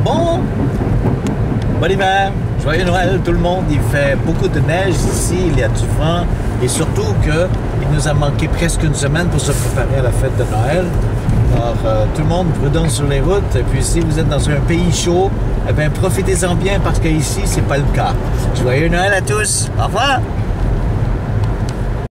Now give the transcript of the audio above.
Bon hiver, joyeux Noël tout le monde. Il fait beaucoup de neige ici, il y a du vent et surtout qu'il nous a manqué presque une semaine pour se préparer à la fête de Noël. Alors tout le monde prudent sur les routes et puis si vous êtes dans un pays chaud, eh bien profitez-en bien parce qu'ici c'est pas le cas. Joyeux Noël à tous, au revoir!